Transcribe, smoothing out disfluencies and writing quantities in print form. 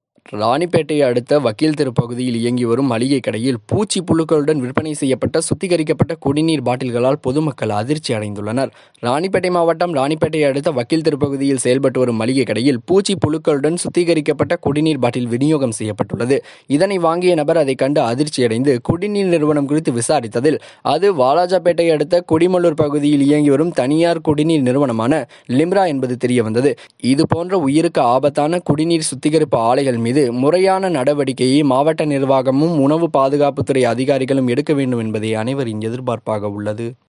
ராணிப்பேட்டையை அடுத்த வக்கீல் தெரு பகுதியில் இயங்கி வரும் மளிகை கடையில் பூச்சி புழுக்களுடன் விற்பனை செய்யப்பட்ட சுத்திகரிக்கப்பட்ட குடிநீர் பாட்டில்களால் பொதுமக்கள் அதிர்ச்சி அடைந்துள்ளனர். ராணிப்பேட்டை மாவட்டம் ராணிப்பேட்டையை அடுத்த வக்கீல் தெரு பகுதியில் செயல்பட்டு வரும் மளிகை கடையில் பூச்சி புழுக்களுடன் சுத்திகரிக்கப்பட்ட குடிநீர் பாட்டில் விநியோகம் செய்யப்பட்டுள்ளது. இதனை வாங்கிய நபர் அதை கண்டு அதிர்ச்சியடைந்து குடிநீர் நிறுவனம் குறித்து விசாரித்ததில் அது வாலாஜாபேட்டை அடுத்த குடிமல்லூர் பகுதியில் இயங்கி வரும் தனியார் குடிநீர் நிறுவனமான லிம்ரா என்பது தெரியவந்தது. இதுபோன்ற உயிருக்கு ஆபத்தான குடிநீர் சுத்திகரிப்பு ஆலைகள் மீது முறையான நடவடிக்கையை மாவட்ட நிர்வாகமும் உணவு பாதுகாப்புத்துறை அதிகாரிகளும் எடுக்க வேண்டும் என்பதே அனைவரின் எதிர்பார்ப்பாக உள்ளது.